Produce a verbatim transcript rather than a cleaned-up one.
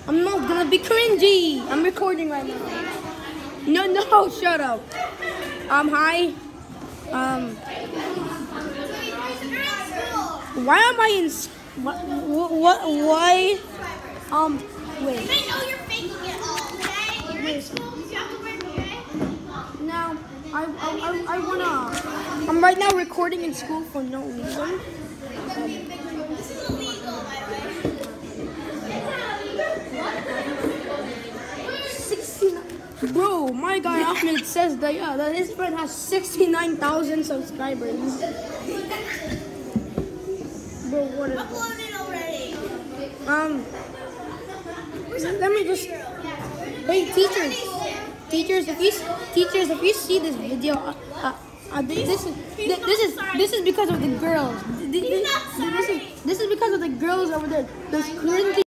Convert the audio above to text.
I'm not gonna be cringy. I'm recording right now. No, no, shut up. Um, hi. Um, why am I in? What? What? Why? Um, wait. I know you're faking it all, okay? You're in school, you have to work, okay? Now, I, I, I, I wanna. I'm right now recording in school for no reason. This is illegal, by the way. sixty-nine. Bro, my guy Ahmed says that yeah, that his friend has sixty-nine thousand subscribers. Bro, what is Upload it already. um? Let me just wait, teachers. Teachers, if you teachers, if you see this video, uh, uh, uh, this is this, this is this is because of the girls. This, this, this is this is because of the girls over there. Those cringy.